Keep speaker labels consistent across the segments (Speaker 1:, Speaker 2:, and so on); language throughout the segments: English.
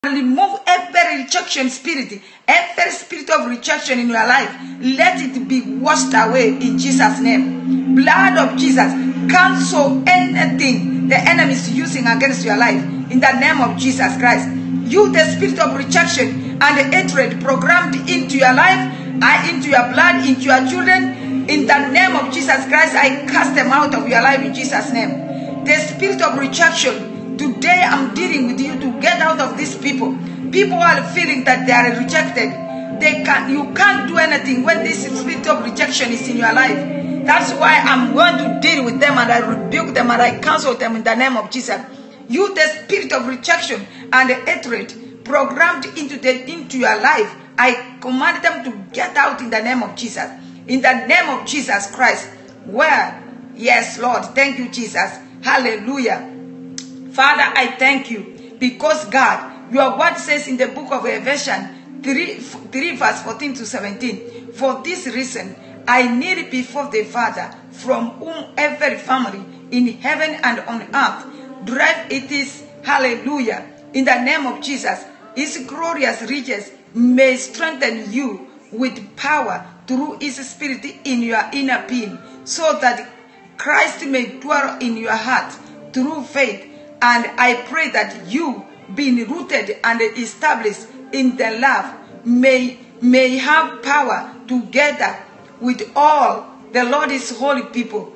Speaker 1: remove every rejection spirit, every spirit of rejection in your life. Let it be washed away in Jesus' name. Blood of Jesus, cancel anything the enemy is using against your life in the name of Jesus Christ. You, the spirit of rejection and hatred programmed into your life, into your blood, into your children, in the name of Jesus Christ, I cast them out of your life in Jesus' name. The spirit of rejection, today I'm dealing with you to get out of these people. People are feeling that they are rejected. You can't do anything when this spirit of rejection is in your life. That's why I'm going to deal with them, and I rebuke them and I cancel them in the name of Jesus. You, the spirit of rejection and hatred programmed into your life, I command them to get out in the name of Jesus. In the name of Jesus Christ. Where? Yes, Lord. Thank you, Jesus. Hallelujah. Father, I thank you because, God, your word says in the book of Ephesians 3 verse 14 to 17, for this reason, I kneel before the Father, from whom every family in heaven and on earth derive it is. Hallelujah. In the name of Jesus, his glorious riches may strengthen you with power through his spirit in your inner being, so that Christ may dwell in your heart through faith. And I pray that you, being rooted and established in the love, may have power together with all the Lord's holy people.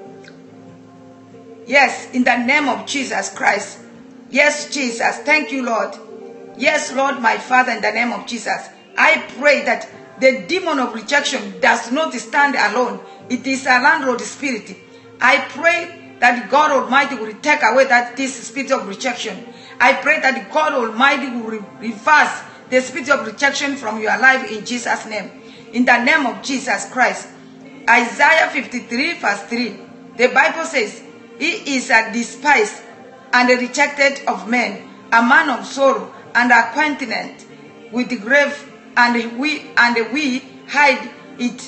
Speaker 1: Yes, in the name of Jesus Christ. Yes, Jesus. Thank you, Lord. Yes, Lord, my Father, in the name of Jesus. I pray that the demon of rejection does not stand alone. It is a landlord spirit. I pray that God Almighty will take away this spirit of rejection. I pray that God Almighty will reverse the spirit of rejection from your life in Jesus' name. In the name of Jesus Christ. Isaiah 53 verse 3. The Bible says, he is a despised and a rejected of men, a man of sorrow and acquainted with the grave, and we hide it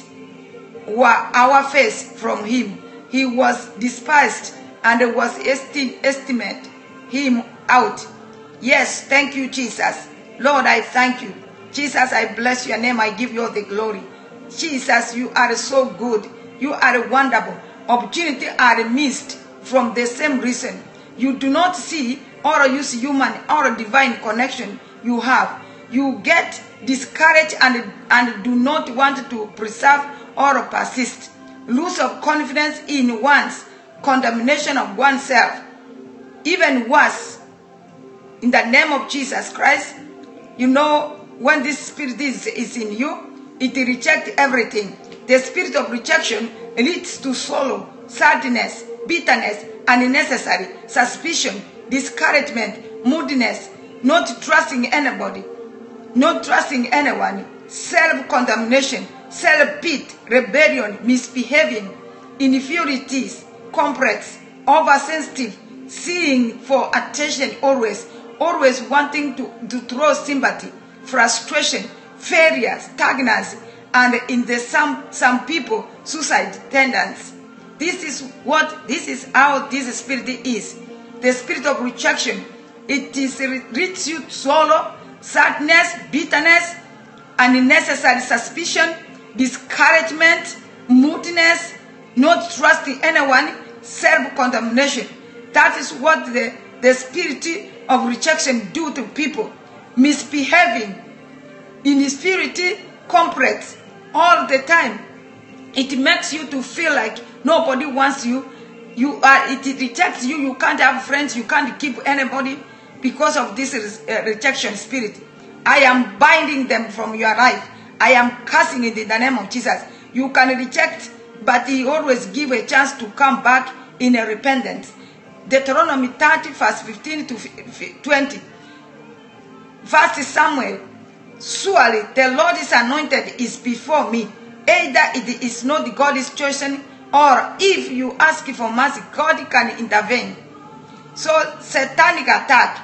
Speaker 1: our face from him. He was despised and was estimated him out. Yes, thank you, Jesus. Lord, I thank you. Jesus, I bless your name. I give you all the glory. Jesus, you are so good. You are wonderful. Opportunity are missed from the same reason. You do not see or use human or divine connection you have. You get discouraged and do not want to preserve or persist. Lose of confidence in one's condemnation of oneself. Even worse, in the name of Jesus Christ, you know, when this spirit is in you, it rejects everything. The spirit of rejection leads to sorrow, sadness, bitterness, unnecessary suspicion, discouragement, moodiness, not trusting anybody, not trusting anyone, self-condemnation, self-pity, rebellion, misbehaving, inferiorities, complex, oversensitive, seeking for attention always wanting to throw sympathy, frustration, failure, stagnancy, and in the some people, suicide tendencies. This is how this spirit is. The spirit of rejection. It leads you to sorrow, sadness, bitterness, unnecessary suspicion, discouragement, moodiness, not trusting anyone, self-condemnation. That is what the spirit of rejection do to people. Misbehaving, inferiority, complex, all the time. It makes you to feel like nobody wants you. It rejects you. You can't have friends. You can't keep anybody because of this rejection spirit. I am binding them from your life. I am cursing it in the name of Jesus. You can reject, but he always give a chance to come back in a repentance. Deuteronomy 30 verse 15 to 20. First Samuel, surely the Lord's anointed is before me. Either it is not God is chosen, or if you ask for mercy, God can intervene. So satanic attack,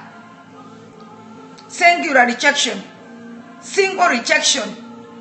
Speaker 1: singular rejection, single rejection.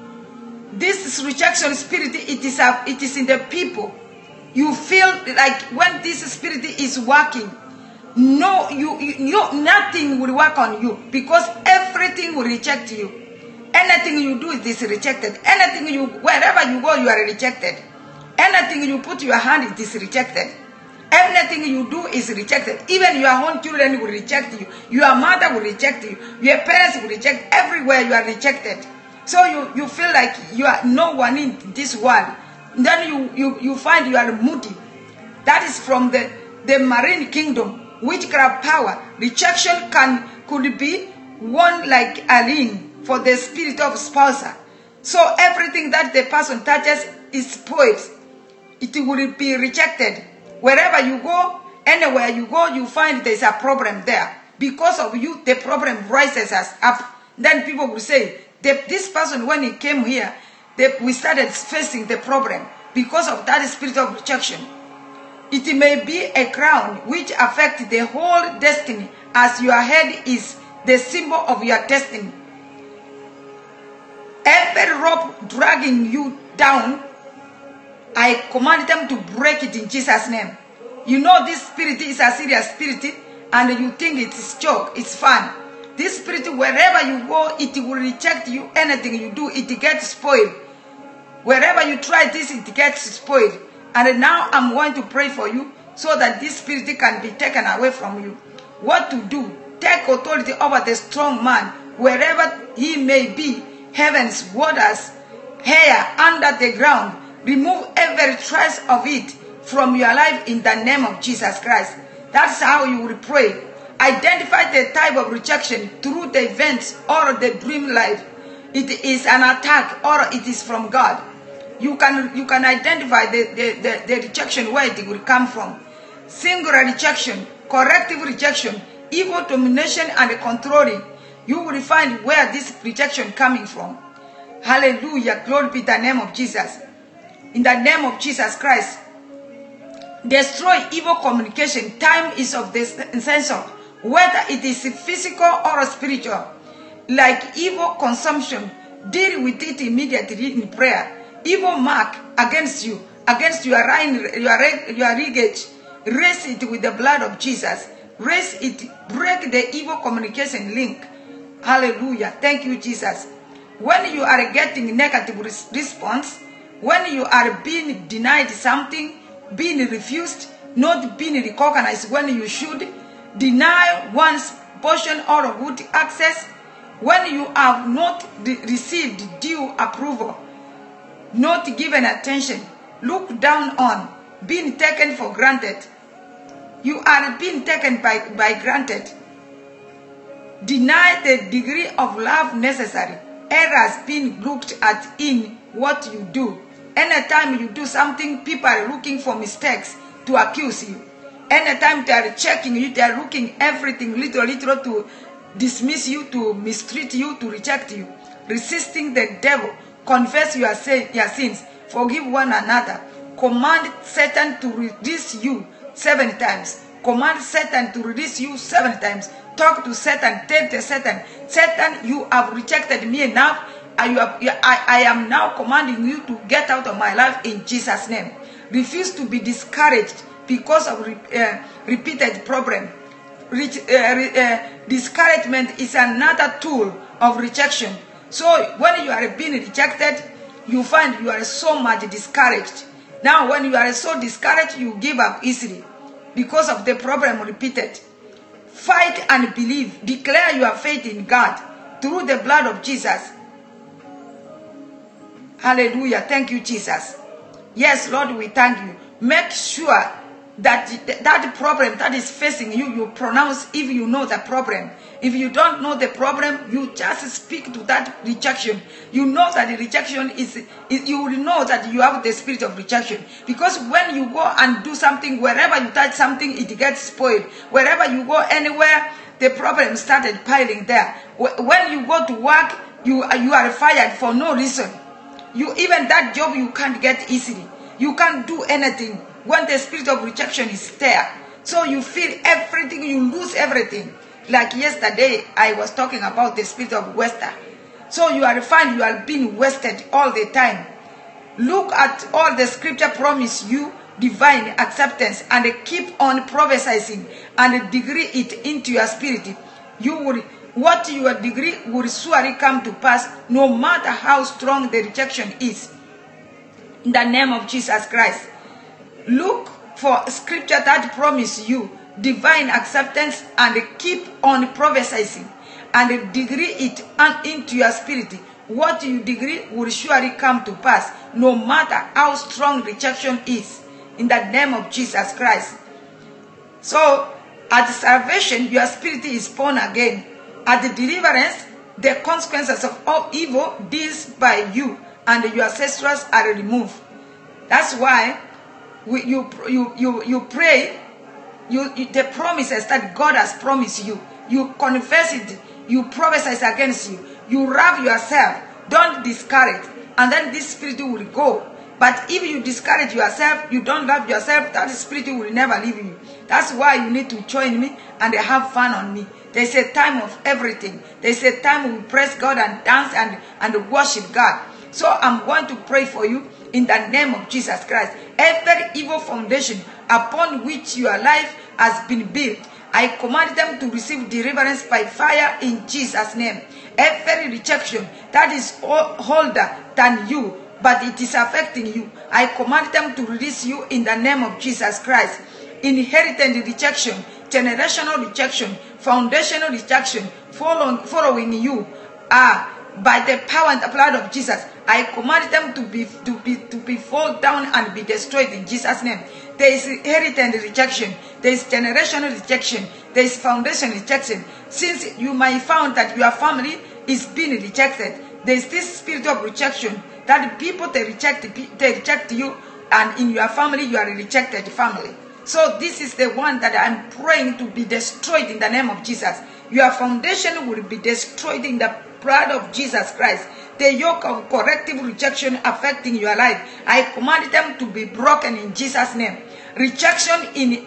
Speaker 1: This rejection spirit, it is in the people. You feel like when this spirit is working, No, nothing will work on you because everything will reject you. Anything you do is rejected. Wherever you go, you are rejected. Anything you put your hand, it is rejected. Everything you do is rejected. Even your own children will reject you. Your mother will reject you. Your parents will reject. Everywhere you are rejected. So you feel like you are no one in this world. Then you find you are moody. That is from the marine kingdom. Witchcraft power. Rejection could be one like a ring for the spirit of spousal. So everything that the person touches is spoiled. It will be rejected. Wherever you go, anywhere you go, you find there is a problem there. Because of you, the problem rises us up. Then people will say, this person, when he came here, we started facing the problem because of that spirit of rejection. It may be a crown which affects the whole destiny, as your head is the symbol of your destiny. Every rope dragging you down, I command them to break it in Jesus' name. You know this spirit is a serious spirit, and you think it is joke, it's fun. This spirit, wherever you go, it will reject you. Anything you do, it gets spoiled. Wherever you try this, it gets spoiled. And now I'm going to pray for you so that this spirit can be taken away from you. What to do? Take authority over the strong man, wherever he may be, heavens, waters, hair, under the ground. Remove every trace of it from your life in the name of Jesus Christ. That's how you will pray. Identify the type of rejection through the events or the dream life. It is an attack or it is from God. You can identify the rejection, where it will come from. Singular rejection, corrective rejection, evil domination and controlling. You will find where this rejection coming from. Hallelujah. Glory be the name of Jesus. In the name of Jesus Christ. Destroy evil communication. Time is of the essence, whether it is physical or spiritual. Like evil consumption, deal with it immediately in prayer. Evil mark against you, against your luggage, raise it with the blood of Jesus. Raise it, break the evil communication link. Hallelujah. Thank you, Jesus. When you are getting negative response, when you are being denied something, being refused, not being recognized when you should, deny one's portion or good access, when you have not received due approval, not given attention, looked down on, being taken for granted. You are being taken by granted. Deny the degree of love necessary. Errors being looked at in what you do. Anytime you do something, people are looking for mistakes to accuse you. Anytime they are checking you, they are looking everything little to dismiss you, to mistreat you, to reject you. Resisting the devil. Confess your sins. Forgive one another. Command Satan to release you 7 times. Command Satan to release you 7 times. Talk to Satan. Tell the Satan, Satan, you have rejected me enough. I am now commanding you to get out of my life in Jesus' name. Refuse to be discouraged because of repeated problem. Discouragement is another tool of rejection. So when you are being rejected, you find you are so much discouraged. Now when you are so discouraged, you give up easily because of the problem repeated. Fight and believe. Declare your faith in God through the blood of Jesus. Hallelujah. Thank you, Jesus. Yes, Lord, we thank you. Make sure that problem that is facing you, you pronounce if you know the problem. If you don't know the problem, you just speak to that rejection. You know that the rejection you will know that you have the spirit of rejection. Because when you go and do something, wherever you touch something, it gets spoiled. Wherever you go anywhere, the problem started piling there. When you go to work, you are fired for no reason. Even that job you can't get easily. You can't do anything when the spirit of rejection is there. So you feel everything, you lose everything. Like yesterday, I was talking about the spirit of waster. So you are fine, you are being wasted all the time. Look at all the scripture promise you. divine acceptance and keep on prophesying and degree it into your spirit, what your degree will surely come to pass, no matter how strong the rejection is. In the name of Jesus Christ, look for scripture that promise you divine acceptance and keep on prophesying and degree it into your spirit. What you degree will surely come to pass, no matter how strong rejection is. In the name of Jesus Christ. So, at salvation, your spirit is born again. At the deliverance, the consequences of all evil deals by you and your ancestors are removed. That's why you pray. The promises that God has promised you, you confess it, you prophesy against you, you love yourself, don't discourage, and then this spirit will go. But if you discourage yourself, you don't love yourself, that spirit will never leave you. That's why you need to join me and have fun on me. There's a time of everything. There's a time we praise God and dance and worship God. So I'm going to pray for you in the name of Jesus Christ. Every evil foundation upon which your life has been built, I command them to receive deliverance by fire in Jesus' name. Every rejection that is older than you, but it is affecting you, I command them to release you in the name of Jesus Christ. Inherited rejection, generational rejection, foundational rejection, following you, by the power and the blood of Jesus, I command them to be fall down and be destroyed in Jesus' name. There is inherited rejection, there is generational rejection, there is foundation rejection. Since you might found that your family is being rejected, there is this spirit of rejection that people they reject you, and in your family you are a rejected family. So this is the one that I'm praying to be destroyed in the name of Jesus. Your foundation will be destroyed in the blood of Jesus Christ. The yoke of corrective rejection affecting your life, I command them to be broken in Jesus' name. Rejection in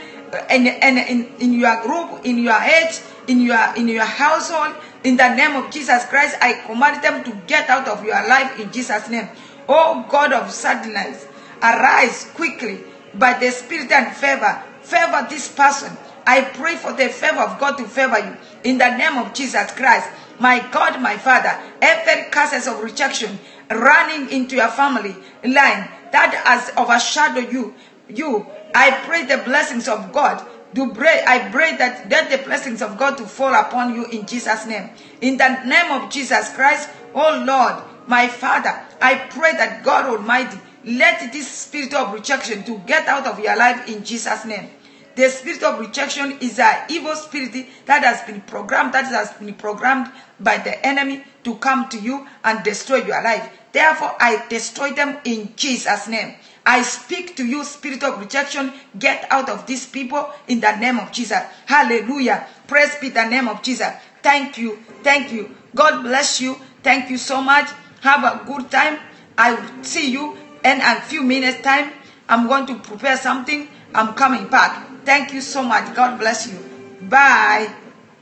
Speaker 1: your group, in your age, in your household, in the name of Jesus Christ, I command them to get out of your life in Jesus' name. Oh God of sadness, arise quickly by the spirit and favor. Favor this person. I pray for the favor of God to favor you in the name of Jesus Christ. My God, my Father, every curses of rejection running into your family line that has overshadowed you, I pray the blessings of God. I pray that the blessings of God to fall upon you in Jesus' name. In the name of Jesus Christ, oh Lord, my Father, I pray that God Almighty, let this spirit of rejection to get out of your life in Jesus' name. The spirit of rejection is an evil spirit that has been programmed by the enemy to come to you and destroy your life. Therefore, I destroy them in Jesus' name. I speak to you, spirit of rejection, get out of these people in the name of Jesus. Hallelujah. Praise be the name of Jesus. Thank you. Thank you. God bless you. Thank you so much. Have a good time. I will see you in a few minutes time. I'm going to prepare something. I'm coming back. Thank you so much. God bless you. Bye.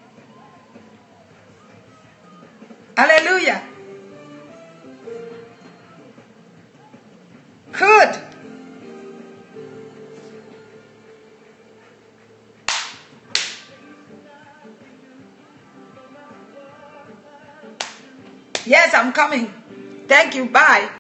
Speaker 1: Hallelujah. Good. Yes, I'm coming. Thank you. Bye.